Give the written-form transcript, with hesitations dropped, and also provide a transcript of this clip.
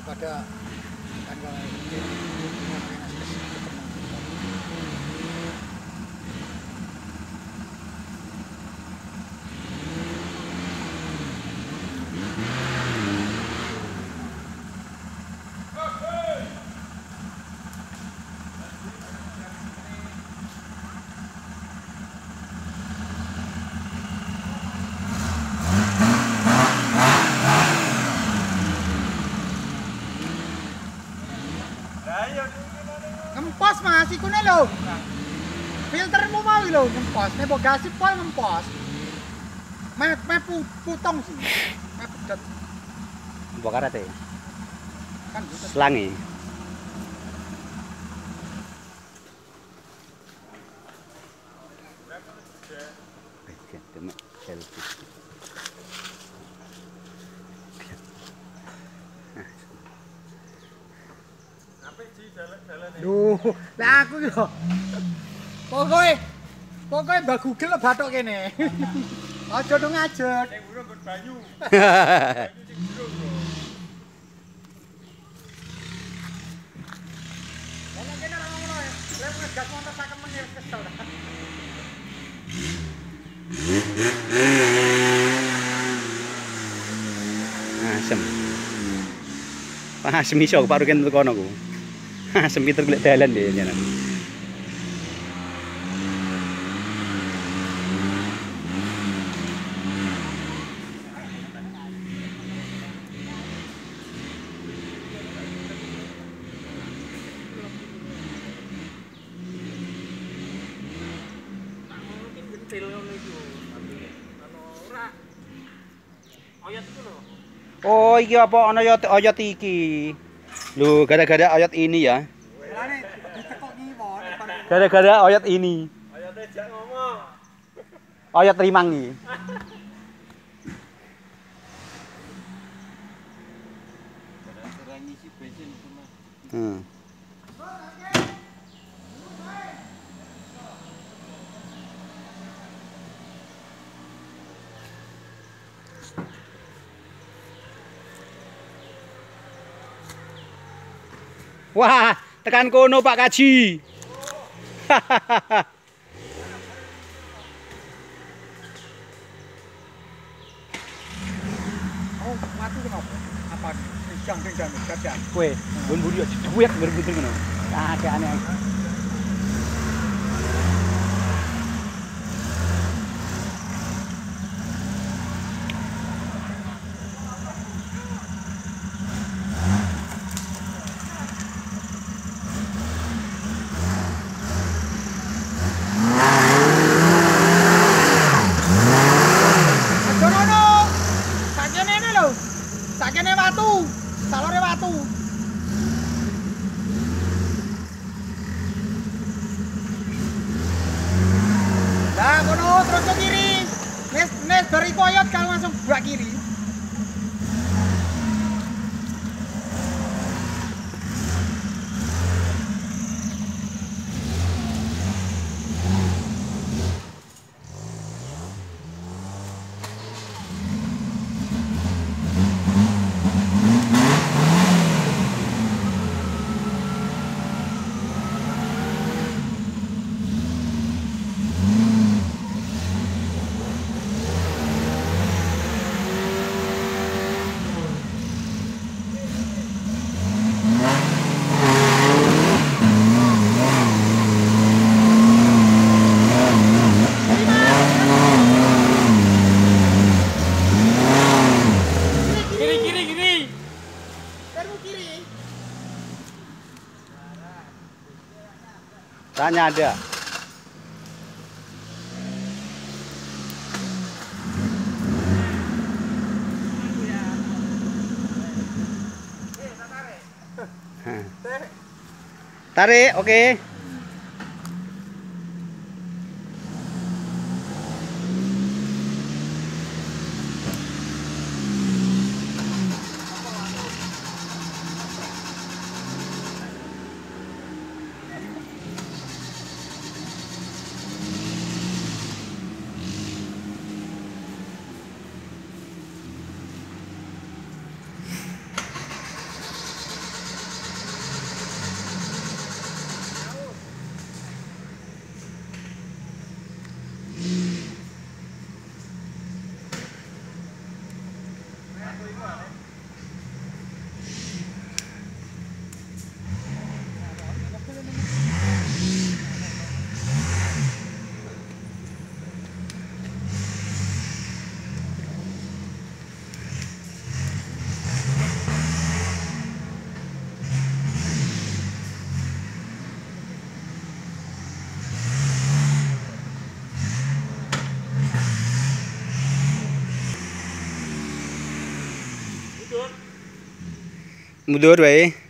pada tanggal ngempos mas, iku ne lho. Filtermu mau lho ngempos, nek mbok gas pol ngempos. Me putong sih. Me pedet. Mbok karate. Kan gitu. Selangi. Duh, lah aku yo. Pokoke Mbak Google lah bathuk kene. Aja dong ngajet. Sing burung nggon banyu. Banyu sing burung, Bro. Ono kene ora ngono ya. Lek ngegas motor sak menir kesel. Asem. Asem iso paruken tekono ku. Asem pinter golek dalan deh jalan. Oh iki apa ana oyot iki. Lho, gara-gara oyot ini ya. Gara-gara oyot ini. Oyote jak ngomong. Oyot rimang iki. Wah, tekan kono Pak Kaji. Oh, mati kenapa? Apa? Jang gajah. Kowe, bun-bun yo cuek berbutul ngono. Ada aneh. Sakene watu, salore watu. Lah kono terus ke kiri. Nes dari koyot kalau langsung buat kiri. Tanya ada. Tarik, oke. Mundur wae.